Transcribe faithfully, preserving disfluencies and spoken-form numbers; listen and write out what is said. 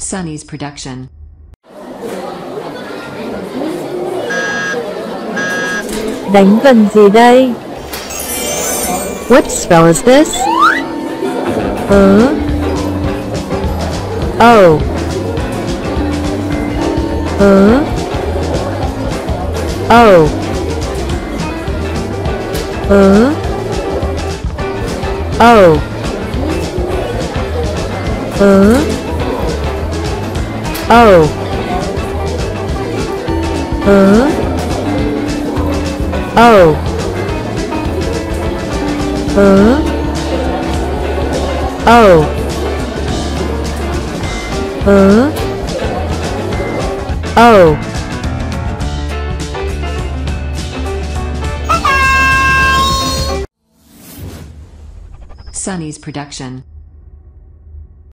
Sunny's production. Đánh vần gì đây? What spell is this? Uh? Oh. Uh? Oh. Uh? Oh. Uh? Oh. Uh? Oh. Uh? Oh. Uh? Oh. Sunny's production.